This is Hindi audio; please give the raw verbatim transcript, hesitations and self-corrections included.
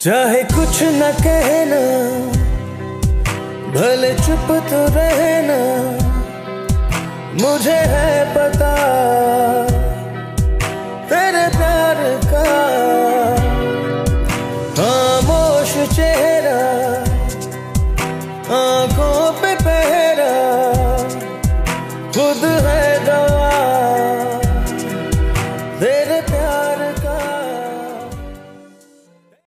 चाहे कुछ न कहना, भले चुप तो रहना, मुझे है पता तेरे प्यार का। खामोश चेहरा, आंखों पे पहरा, खुद है गवाह